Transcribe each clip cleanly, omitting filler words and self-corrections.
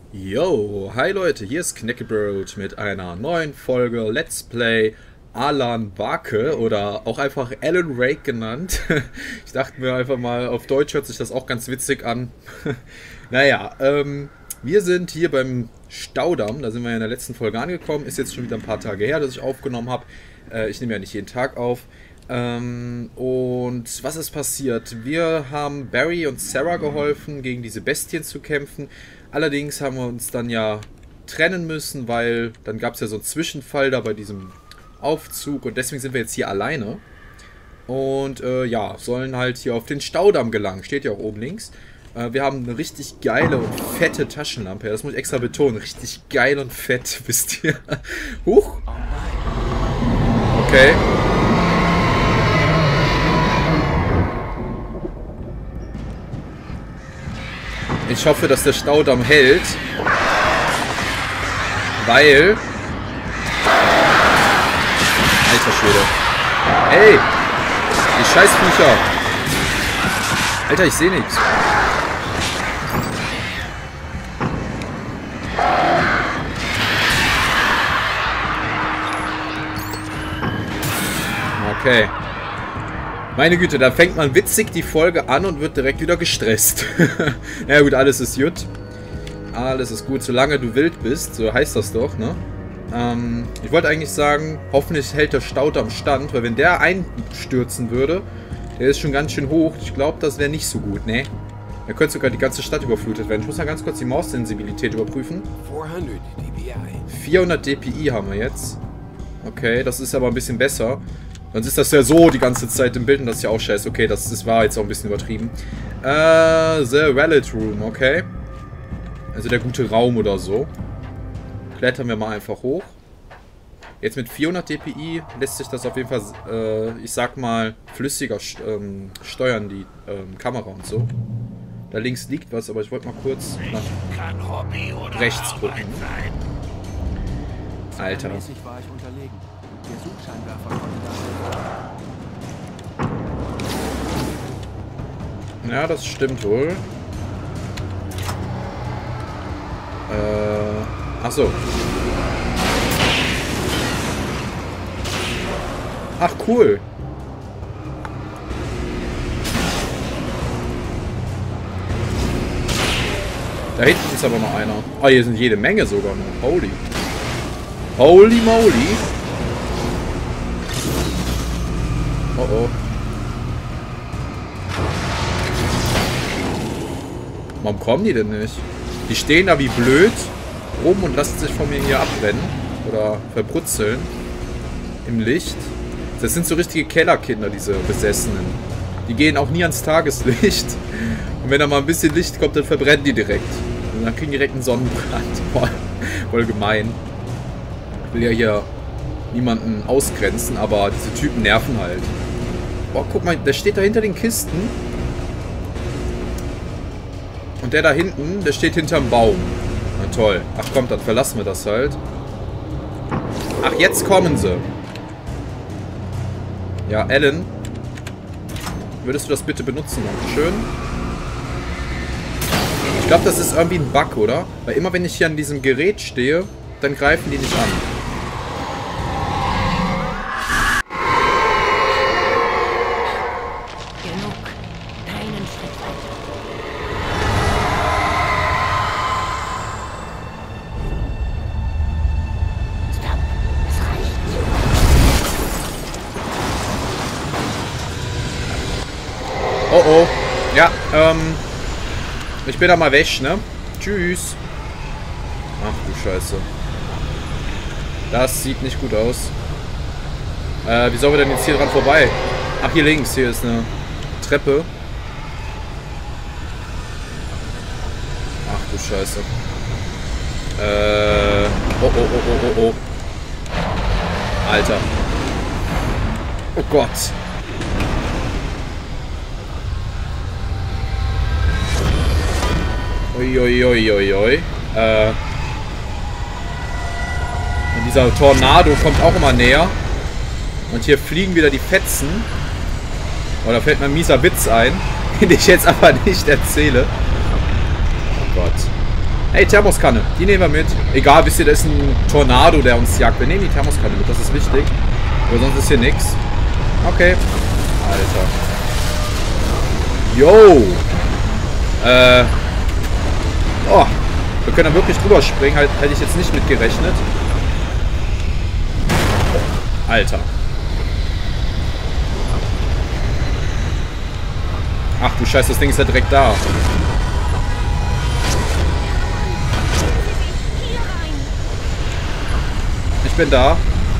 Yo, hi Leute, hier ist Kneckebrot mit einer neuen Folge Let's Play Alan Wake oder auch einfach Alan Wake genannt. Ich dachte mir einfach mal, auf Deutsch hört sich das auch ganz witzig an. Naja, wir sind hier beim Staudamm, da sind wir ja in der letzten Folge angekommen, ist jetzt schon wieder ein paar Tage her, dass ich aufgenommen habe. Ich nehme ja nicht jeden Tag auf. Und was ist passiert? Wir haben Barry und Sarah geholfen, gegen diese Bestien zu kämpfen. Allerdings haben wir uns dann ja trennen müssen, weil dann gab es ja so einen Zwischenfall da bei diesem Aufzug und deswegen sind wir jetzt hier alleine. Und ja, sollen halt hier auf den Staudamm gelangen, steht ja auch oben links. Wir haben eine richtig geile und fette Taschenlampe, das muss ich extra betonen, richtig geil und fett, wisst ihr. Huch! Okay. Ich hoffe, dass der Staudamm hält, weil... Alter Schwede. Ey! Die Scheißviecher! Alter, ich sehe nichts. Okay. Meine Güte, da fängt man witzig die Folge an und wird direkt wieder gestresst. Na ja, gut, alles ist gut. Alles ist gut, solange du wild bist, so heißt das doch, ne? Ich wollte eigentlich sagen, hoffentlich hält der Staudamm stand, weil wenn der einstürzen würde, der ist schon ganz schön hoch. Ich glaube, das wäre nicht so gut, ne? Da könnte sogar die ganze Stadt überflutet werden. Ich muss mal ganz kurz die Maussensibilität überprüfen. 400 dpi haben wir jetzt. Okay, das ist aber ein bisschen besser. Sonst ist das ja so die ganze Zeit im Bild und das ist ja auch scheiße. Okay, das war jetzt auch ein bisschen übertrieben. The Valet Room, okay. Also der gute Raum oder so. Klettern wir mal einfach hoch. Jetzt mit 400 dpi lässt sich das auf jeden Fall, ich sag mal, flüssiger steuern, die Kamera und so. Da links liegt was, aber ich wollte mal kurz nach rechts gucken. Alter. Ja, das stimmt wohl. Ach so. Ach, cool. Da hinten ist aber noch einer. Ah, hier sind jede Menge sogar noch. Holy. Holy moly. Oh oh. Warum kommen die denn nicht? Die stehen da wie blöd rum und lassen sich von mir hier abbrennen. Oder verbrutzeln. Im Licht. Das sind so richtige Kellerkinder, diese Besessenen. Die gehen auch nie ans Tageslicht. Und wenn da mal ein bisschen Licht kommt, dann verbrennen die direkt. Und dann kriegen die direkt einen Sonnenbrand. Boah, voll gemein. Ich will ja hier niemanden ausgrenzen, aber diese Typen nerven halt. Boah, guck mal, der steht da hinter den Kisten. Und der da hinten, der steht hinterm Baum. Na toll. Ach komm, dann verlassen wir das halt. Ach, jetzt kommen sie. Ja, Alan. Würdest du das bitte benutzen? Dankeschön. Ich glaube, das ist irgendwie ein Bug, oder? Weil immer wenn ich hier an diesem Gerät stehe, dann greifen die nicht an. Oh oh. Ja, ich bin da mal weg, ne? Tschüss. Ach du Scheiße. Das sieht nicht gut aus. Wie sollen wir denn jetzt hier dran vorbei? Ach, hier links. Hier ist eine Treppe. Ach du Scheiße. Oh, oh, oh, oh, oh, oh. Alter. Oh Gott. Uiuiuiui. Und dieser Tornado kommt auch immer näher. Und hier fliegen wieder die Fetzen. Oh, da fällt mir ein mieser Witz ein, den ich jetzt aber nicht erzähle. Oh Gott. Hey, Thermoskanne. Die nehmen wir mit. Egal, wisst ihr, da ist ein Tornado, der uns jagt. Wir nehmen die Thermoskanne mit, das ist wichtig. Aber sonst ist hier nichts. Okay. Alter. Yo. Oh. Wir können da wirklich drüber springen. Hätte ich jetzt nicht mit gerechnet. Alter. Ach du Scheiße, das Ding ist ja direkt da. Ich bin da.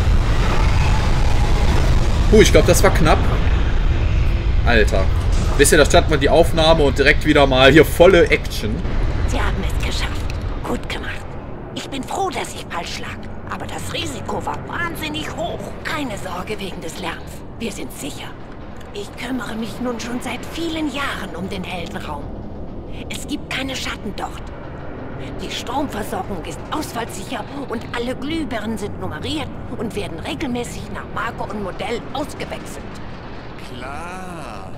Ich glaube, das war knapp. Alter. Wisst ihr, da startet man die Aufnahme und direkt wieder mal hier volle Action. Sie haben es geschafft. Gut gemacht. Ich bin froh, dass ich falsch lag. Aber das Risiko war wahnsinnig hoch. Keine Sorge wegen des Lärms. Wir sind sicher. Ich kümmere mich nun schon seit vielen Jahren um den Heldenraum. Es gibt keine Schatten dort. Die Stromversorgung ist ausfallsicher und alle Glühbirnen sind nummeriert und werden regelmäßig nach Marke und Modell ausgewechselt. Klar.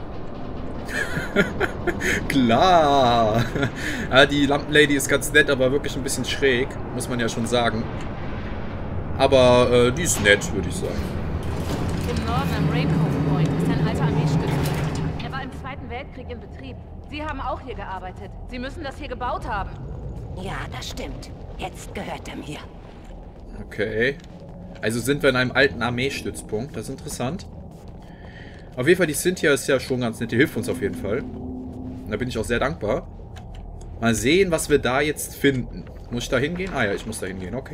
Klar. Ja, die Lampenlady ist ganz nett, aber wirklich ein bisschen schräg, muss man ja schon sagen. Aber die ist nett, würde ich sagen. Im Norden am Raincoat Point ist ein alter Armeestützpunkt. Er war im Zweiten Weltkrieg in Betrieb. Sie haben auch hier gearbeitet. Sie müssen das hier gebaut haben. Ja, das stimmt. Jetzt gehört er mir. Okay. Also sind wir in einem alten Armeestützpunkt. Das ist interessant. Auf jeden Fall, die Cynthia ist ja schon ganz nett. Die hilft uns auf jeden Fall. Da bin ich auch sehr dankbar. Mal sehen, was wir da jetzt finden. Muss ich da hingehen? Ah ja, ich muss da hingehen. Okay.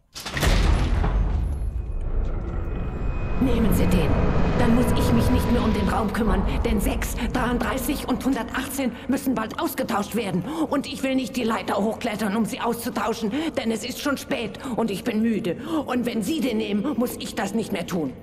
Nehmen Sie den. Dann muss ich mich nicht mehr um den Raum kümmern, denn 6, 33 und 118 müssen bald ausgetauscht werden. Und ich will nicht die Leiter hochklettern, um sie auszutauschen, denn es ist schon spät und ich bin müde. Und wenn Sie den nehmen, muss ich das nicht mehr tun.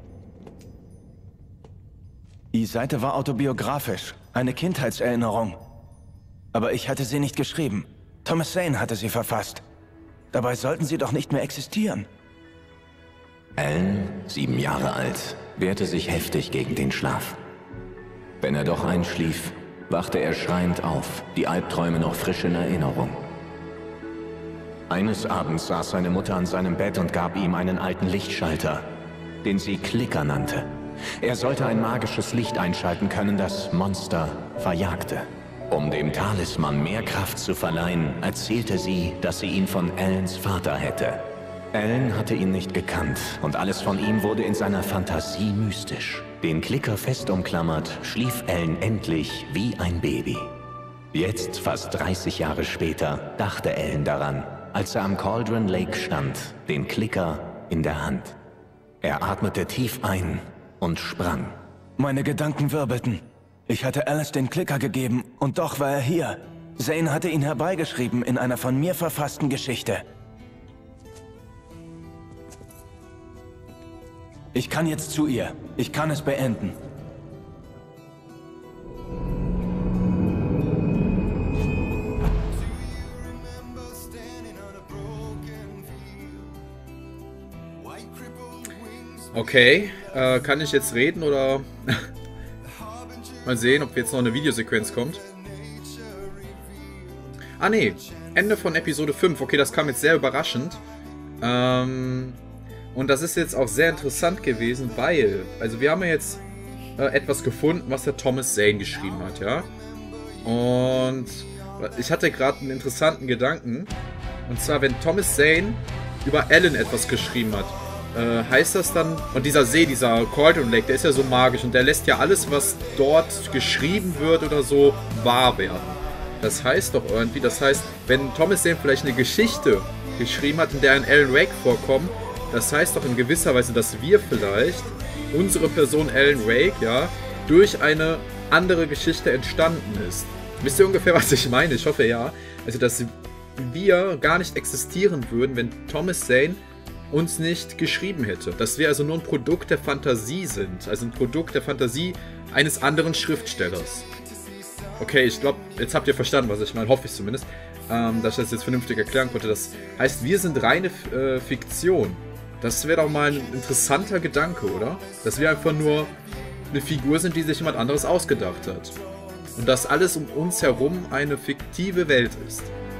Die Seite war autobiografisch, eine Kindheitserinnerung. Aber ich hatte sie nicht geschrieben. Thomas Zane hatte sie verfasst. Dabei sollten sie doch nicht mehr existieren. Alan, 7 Jahre alt, wehrte sich heftig gegen den Schlaf. Wenn er doch einschlief, wachte er schreiend auf, die Albträume noch frisch in Erinnerung. Eines Abends saß seine Mutter an seinem Bett und gab ihm einen alten Lichtschalter, den sie Klicker nannte. Er sollte ein magisches Licht einschalten können, das Monster verjagte. Um dem Talisman mehr Kraft zu verleihen, erzählte sie, dass sie ihn von Alans Vater hätte. Alan hatte ihn nicht gekannt und alles von ihm wurde in seiner Fantasie mystisch. Den Klicker fest umklammert, schlief Alan endlich wie ein Baby. Jetzt, fast 30 Jahre später, dachte Alan daran, als er am Cauldron Lake stand, den Klicker in der Hand. Er atmete tief ein und sprang. Meine Gedanken wirbelten. Ich hatte Alice den Klicker gegeben und doch war er hier. Zane hatte ihn herbeigeschrieben in einer von mir verfassten Geschichte. Ich kann jetzt zu ihr. Ich kann es beenden. Okay, kann ich jetzt reden oder... Mal sehen, ob jetzt noch eine Videosequenz kommt. Ah ne, Ende von Episode 5. Okay, das kam jetzt sehr überraschend. Und das ist jetzt auch sehr interessant gewesen, weil... Also wir haben ja jetzt etwas gefunden, was der Thomas Zane geschrieben hat, ja. Und ich hatte gerade einen interessanten Gedanken. Und zwar, wenn Thomas Zane über Alan etwas geschrieben hat, heißt das dann, und dieser See, dieser Cauldron Lake, der ist ja so magisch und der lässt ja alles, was dort geschrieben wird oder so, wahr werden. Das heißt doch irgendwie, das heißt, wenn Thomas Zane vielleicht eine Geschichte geschrieben hat, in der ein Alan Wake vorkommt, das heißt doch in gewisser Weise, dass wir vielleicht, unsere Person Alan Wake, ja, durch eine andere Geschichte entstanden ist. Wisst ihr ungefähr, was ich meine? Ich hoffe ja. Also, dass wir gar nicht existieren würden, wenn Thomas Zane uns nicht geschrieben hätte. Dass wir also nur ein Produkt der Fantasie sind. Also ein Produkt der Fantasie eines anderen Schriftstellers. Okay, ich glaube, jetzt habt ihr verstanden, was ich meine. Hoffe ich zumindest. Dass ich das jetzt vernünftig erklären konnte. Das heißt, wir sind reine Fiktion. Das wäre doch mal ein interessanter Gedanke, oder? Dass wir einfach nur eine Figur sind, die sich jemand anderes ausgedacht hat. Und dass alles um uns herum eine fiktive Welt ist.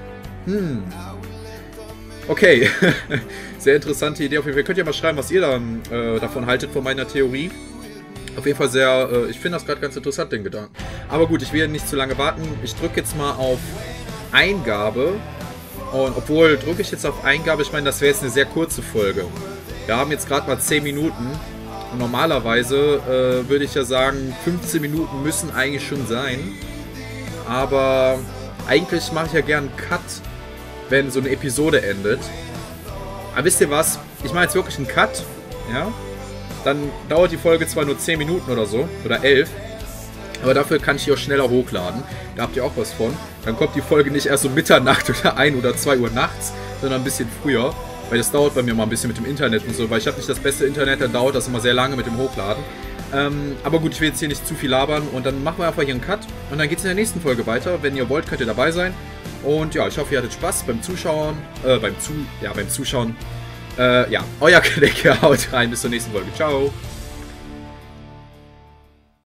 Okay. Sehr interessante Idee auf jeden Fall. Könnt ihr mal schreiben, was ihr dann davon haltet, von meiner Theorie. Auf jeden Fall sehr, ich finde das gerade ganz interessant, den Gedanken. Aber gut, ich will nicht zu lange warten. Ich drücke jetzt mal auf Eingabe. Und obwohl, drücke ich jetzt auf Eingabe, ich meine, das wäre jetzt eine sehr kurze Folge. Wir haben jetzt gerade mal 10 Minuten. Und normalerweise würde ich ja sagen, 15 Minuten müssen eigentlich schon sein. Aber eigentlich mache ich ja gern einen Cut, wenn so eine Episode endet. Aber wisst ihr was? Ich mache jetzt wirklich einen Cut. Ja? Dann dauert die Folge zwar nur 10 Minuten oder so. Oder 11. Aber dafür kann ich die auch schneller hochladen. Da habt ihr auch was von. Dann kommt die Folge nicht erst um Mitternacht oder 1 oder 2 Uhr nachts, sondern ein bisschen früher. Weil das dauert bei mir mal ein bisschen mit dem Internet und so. Weil ich habe nicht das beste Internet, dann dauert das immer sehr lange mit dem Hochladen. Aber gut, ich will jetzt hier nicht zu viel labern. Und dann machen wir einfach hier einen Cut. Und dann geht es in der nächsten Folge weiter. Wenn ihr wollt, könnt ihr dabei sein. Und ja, ich hoffe, ihr hattet Spaß beim Zuschauen. Beim Zuschauen. Ja, euer Knecke, haut rein. Bis zur nächsten Folge. Ciao.